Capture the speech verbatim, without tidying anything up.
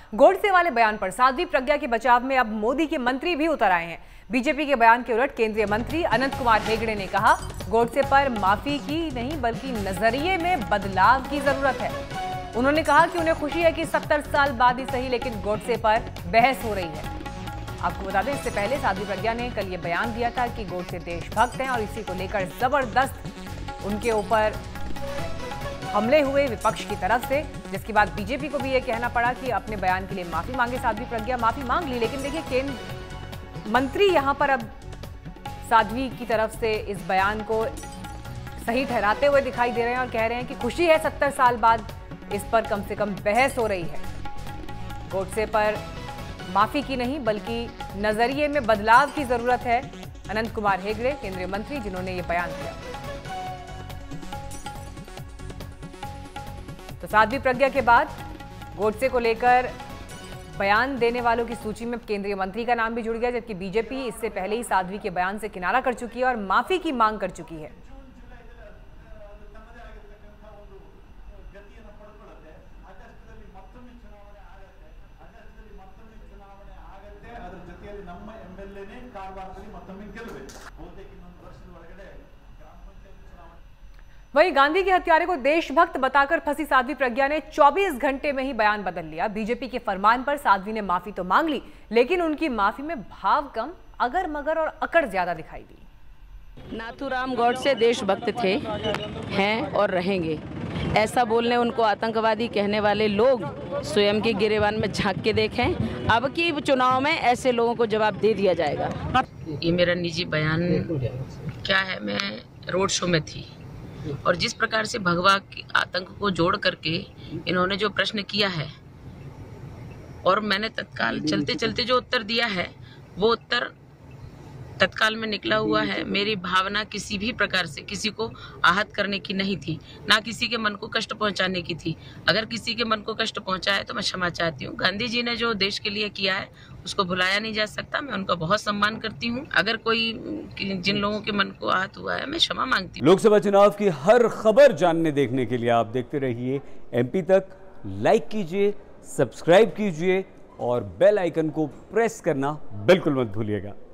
गोडसे वाले बयान पर साध्वी प्रज्ञा के बचाव में अब मोदी के मंत्री भी उतर आए हैं। बीजेपी के बयान के उलट केंद्रीय मंत्री अनंत कुमार हेगड़े ने कहा, गोडसे पर माफी की नहीं बल्कि नजरिए में बदलाव की जरूरत है। उन्होंने कहा कि उन्हें खुशी है कि सत्तर साल बाद ही सही लेकिन गोडसे पर बहस हो रही है। आपको बता दें, इससे पहले साध्वी प्रज्ञा ने कल ये बयान दिया था कि गोडसे देशभक्त हैं और इसी को लेकर जबरदस्त उनके ऊपर हमले हुए विपक्ष की तरफ से, जिसके बाद बीजेपी को भी ये कहना पड़ा कि अपने बयान के लिए माफी मांगे। साध्वी प्रज्ञा माफी मांग ली, लेकिन देखिए केंद्र मंत्री यहां पर अब साध्वी की तरफ से इस बयान को सही ठहराते हुए दिखाई दे रहे हैं और कह रहे हैं कि खुशी है सत्तर साल बाद इस पर कम से कम बहस हो रही है। गोडसे पर माफी की नहीं बल्कि नजरिए में बदलाव की जरूरत है। अनंत कुमार हेगड़े केंद्रीय मंत्री जिन्होंने ये बयान दिया। तो साध्वी प्रज्ञा के बाद गोडसे को लेकर बयान देने वालों की सूची में केंद्रीय मंत्री का नाम भी जुड़ गया, जबकि बीजेपी इससे पहले ही साध्वी के बयान से किनारा कर चुकी है और माफी की मांग कर चुकी है। वहीं गांधी के हत्यारे को देशभक्त बताकर फंसी साध्वी प्रज्ञा ने चौबीस घंटे में ही बयान बदल लिया। बीजेपी के फरमान पर साध्वी ने माफी तो मांग ली, लेकिन उनकी माफी में भाव कम, अगर मगर और अकड़ ज्यादा दिखाई दी। नाथूराम गोडसे देशभक्त थे, हैं और रहेंगे। ऐसा बोलने उनको आतंकवादी कहने वाले लोग स्वयं के गिरेबान में झांक के देखें। अब की चुनाव में ऐसे लोगों को जवाब दे दिया जाएगा। ये मेरा निजी बयान क्या है, मैं रोड शो में थी और जिस प्रकार से भगवा आतंक को जोड़ करके इन्होंने जो प्रश्न किया है और मैंने तत्काल चलते चलते जो उत्तर दिया है वो उत्तर तत्काल में निकला हुआ है। मेरी भावना किसी भी प्रकार से किसी को आहत करने की नहीं थी, ना किसी के मन को कष्ट पहुंचाने की थी। अगर किसी के मन को कष्ट पहुंचा है तो मैं क्षमा चाहती हूँ। गांधी जी ने जो देश के लिए किया है उसको भुलाया नहीं जा सकता। मैं उनका बहुत सम्मान करती हूँ। अगर कोई जिन लोगों के मन को आहत हुआ है मैं क्षमा मांगती हूँ। लोकसभा चुनाव की हर खबर जानने देखने के लिए आप देखते रहिए एमपी तक। लाइक कीजिए, सब्सक्राइब कीजिए और बेल आइकन को प्रेस करना बिल्कुल मत भूलिएगा।